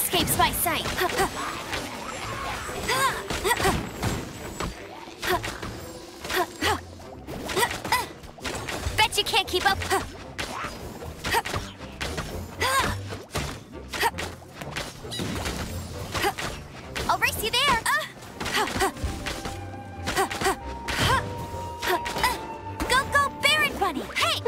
escapes my sight. Bet you can't keep up. I'll race you there. Go, go, Baron Bunny. Hey!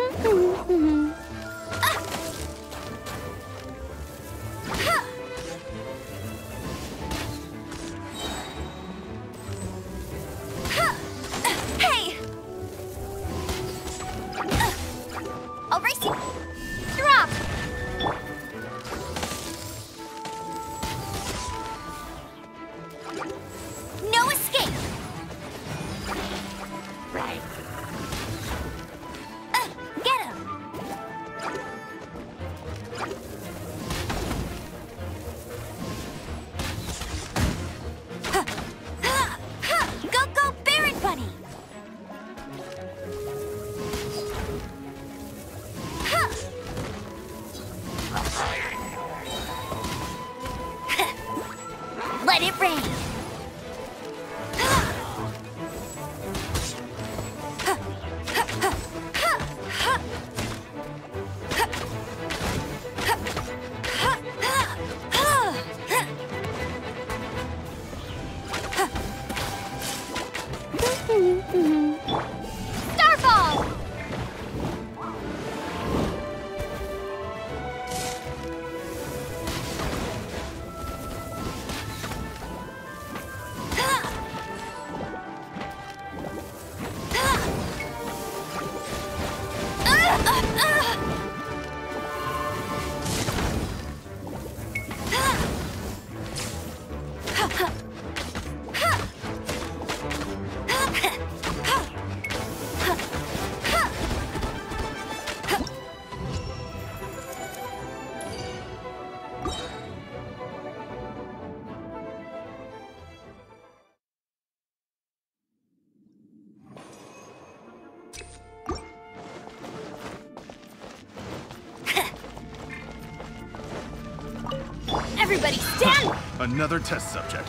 Hey! I'll race you. Drop! No escape! Right. Get him! Go, go, Baron Bunny! Let it rain! Starfall! Everybody stand! Another test subject.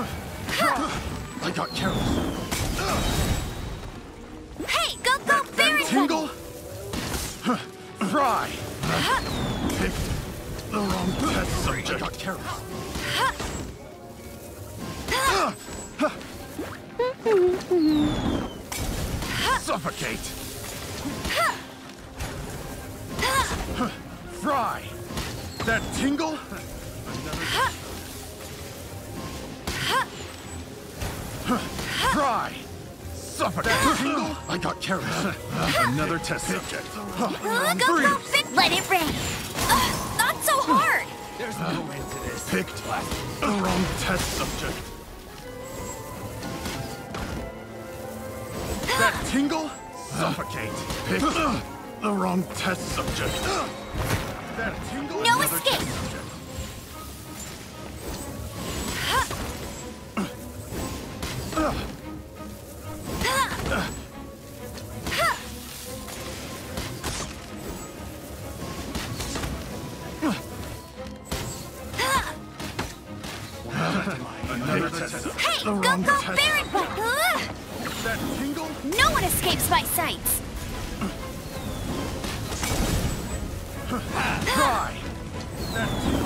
I got careless. Hey, go, go, Baron Tingle? Bunny! Fry! Picked the wrong test subject. I got careless. Suffocate! Fry! That tingle? Fry! Suffocate! Tingle? I got careless. Another test subject. Go, go, let it rain! Not so hard! There's no end to this. Picked the wrong test subject. That tingle? Suffocate. Picked the wrong test subject. That tingle? No Another escape. test subject. Another test subject. Hey, The go, wrong go, test Baron Bunny! That tingle? No one escapes my sights! Try! That tingle?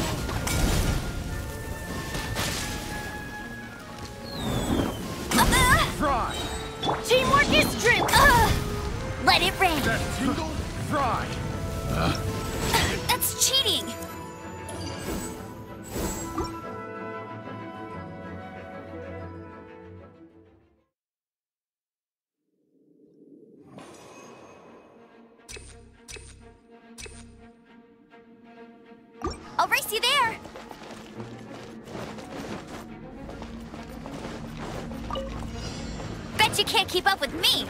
Fry! Teamwork is true! Let it rain! That tingle? Fry! That's cheating! I'll race you there! Bet you can't keep up with me!